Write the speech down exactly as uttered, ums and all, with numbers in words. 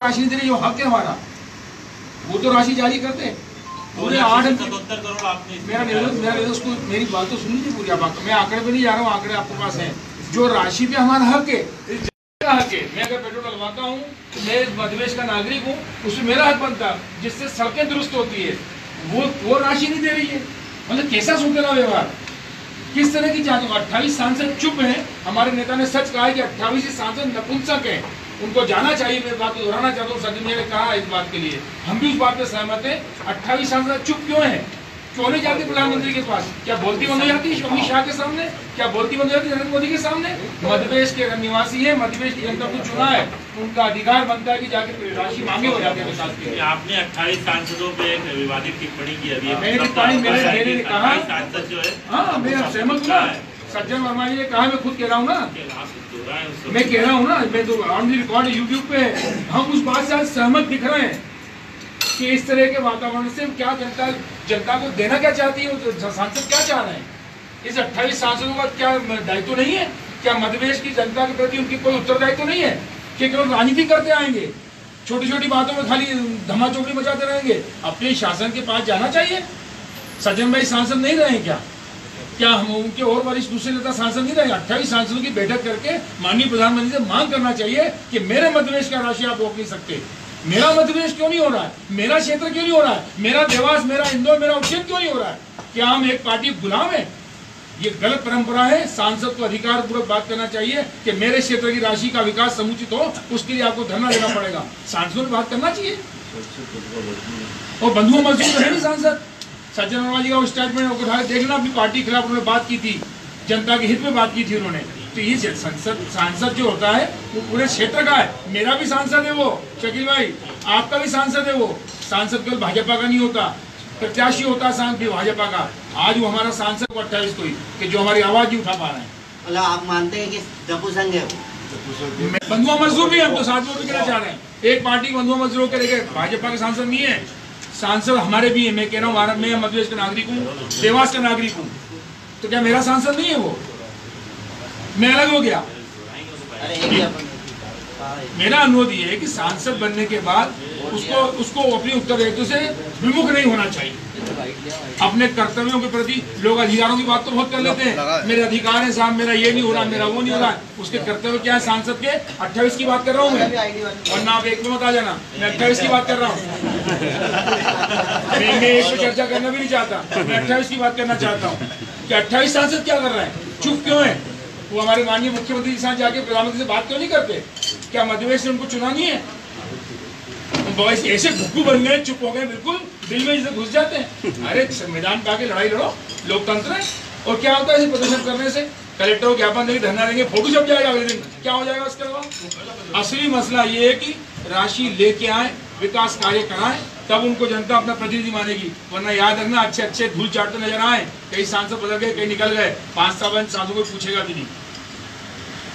राशि नहीं दे रही, जो हक है हमारा वो तो राशि जारी करते। पूरे आठ सतहत्तर करोड़ आपने मेरा निर्देश मेरा निर्देश को मेरी बात तो सुन लीजिए पूरी। आप मैं आंकड़े पे नहीं जा रहा हूँ, आंकड़े आपके पास हैं। जो राशि पे हमारा हक है, हक है, मैं अगर पेट्रोल डलवाता हूँ तो मैं मध्यप्रदेश का नागरिक हूँ, उसमें मेरा हक बनता है, जिससे सड़कें दुरुस्त होती है, वो वो राशि नहीं दे रही है। मतलब कैसा सुधरा व्यवहार, किस तरह की जांच। अट्ठाईस सांसद चुप हैं। हमारे नेता ने सच कहा है कि अट्ठाईस सांसद नपुंसक हैं, उनको जाना चाहिए। मैं बात को दोहराना चाहता हूँ, सचिन ने कहा इस बात के लिए हम भी उस बात पे सहमत हैं। अट्ठाईस सांसद चुप क्यों हैं? क्यों नहीं जाती प्रधानमंत्री के पास? क्या बोलती बंद हो जाती अमित शाह के सामने? क्या बोलती बंद हो जाती नरेंद्र मोदी के सामने? मध्यप्रदेश के निवासी है, मध्यप्रदेश की जनता को चुना है, उनका अधिकार बनता है कि जाके राशि मांगे हो जाते हैं विकास के लिए। आपने अट्ठाईस सांसदों पे एक विवादित टिप्पणी की अभी। मैंने टिप्पणी मैंने मैंने कहा सांसद जो है, हाँ मैं सहमत हूँ। सज्जन वर्मा जी ने कहा, मैं खुद कह रहा हूँ ना, मैं कह रहा हूँ ना, मैं तो ऑन दी रिकॉर्ड यूट्यूब पे, हम उस बात से आज सहमत दिख रहे हैं कि इस तरह के वातावरण से क्या जनता जनता को देना क्या चाहती है, तो सांसद क्या चाह रहे हैं? इस अट्ठाईस सांसदों का क्या दायित्व नहीं है? क्या मध्यप्रदेश की जनता के प्रति उनकी कोई उत्तरदायित्व नहीं है कि केवल राजनीति करते आएंगे, छोटी छोटी बातों में खाली धमाचौकड़ी मचाते रहेंगे? अपने शासन के पास जाना चाहिए। सज्जन भाई सांसद नहीं रहे क्या? क्या हम उनके और वरिष्ठ दूसरे नेता सांसद नहीं रहे? अट्ठाईस सांसदों की बैठक करके माननीय प्रधानमंत्री से मांग करना चाहिए कि मेरे मध्यप्रदेश का राशि आप रोक नहीं सकते। मेरा मध्यप्रदेश क्यों नहीं हो रहा है? मेरा क्षेत्र क्यों नहीं हो रहा है? मेरा देवास, मेरा इंदौर, मेरा उज्जैन क्यों नहीं हो रहा है? क्या हम एक पार्टी गुलाम है? ये गलत परंपरा है। सांसद को अधिकार पूर्वक बात करना चाहिए कि मेरे क्षेत्र की राशि का विकास समुचित हो, उसके लिए आपको धरना देना पड़ेगा। सांसदों से बात करना चाहिए। और बंधुओं मजदूर है नहीं सांसद। सज्जन वर्मा जी का स्टेटमेंट उठा देखना, अपनी पार्टी के खिलाफ उन्होंने बात की थी, जनता के हित में बात की थी उन्होंने। तो ये संसद सांसद जो होता है वो पूरे क्षेत्र का है। मेरा भी सांसद है वो, शकील भाई, आपका भी सांसद है वो। सांसद केवल भाजपा का नहीं होता, प्रत्याशी होता है सांसद भाजपा का। आज वो हमारा सांसद अट्ठाईस कोई कि जो हमारी आवाज नहीं उठा पा रहे हैं। मतलब आप मानते हैं कि दपुसंग है? बंधुआ मजदूर भी हम तो साथ में कहना चाह रहे हैं। एक पार्टी के बंधुआ मजदूरों के लेकर भाजपा के सांसद नहीं है, सांसद हमारे भी है। मैं कह रहा हूँ, भारत में मध्यप्रदेश का नागरिक हूँ, देवास का नागरिक हूँ, तो क्या मेरा सांसद नहीं है वो? मैं अलग हो गया? मेरा अनुरोध ये है कि सांसद बनने के बाद उसको उसको अपनी उत्तरदायित्व से विमुख नहीं होना चाहिए। अपने कर्तव्यों के प्रति लोग अधिकारों की बात तो बहुत कर लेते हैं, मेरे अधिकार है साहब, मेरा ये नहीं हो रहा, मेरा वो नहीं हो रहा। उसके कर्तव्य क्या है सांसद के? अट्ठाईस की बात कर रहा हूँ मैं, वरना आप एक में मत आ जाना। मैं अट्ठाईस की बात कर रहा हूँ। मैं मैं एक पे चर्चा करना भी नहीं चाहता, मैं अट्ठाईस की बात करना चाहता हूँ कि अट्ठाईस सांसद क्या कर रहे हैं, चुप क्यों है? वो हमारे माननीय मुख्यमंत्री के साथ जाके प्रधानमंत्री से बात क्यों नहीं करते? क्या मध्यप्रदेश ने उनको चुना नहीं है? ऐसे भुक्कू बन गए, चुप हो गए, बिल्कुल दिल में जैसे घुस जाते हैं। अरे संविधान पे आके लड़ाई लड़ो, लोकतंत्र है। और क्या होता है ऐसे प्रदर्शन करने से? कलेक्टर को ज्ञापन देंगे, धरना देंगे, फोटो छप जाएगा अगले दिन, क्या हो जाएगा उसके बाद? असली मसला ये है कि राशि लेके आए, विकास कार्य कराएं, तब उनको जनता अपना प्रतिनिधि मानेगी। वरना याद रखना, अच्छे अच्छे धूल चाटते नजर आए, कई सांसद बदल गए, कई निकल गए, पांच साल सांसदों को पूछेगा भी नहीं।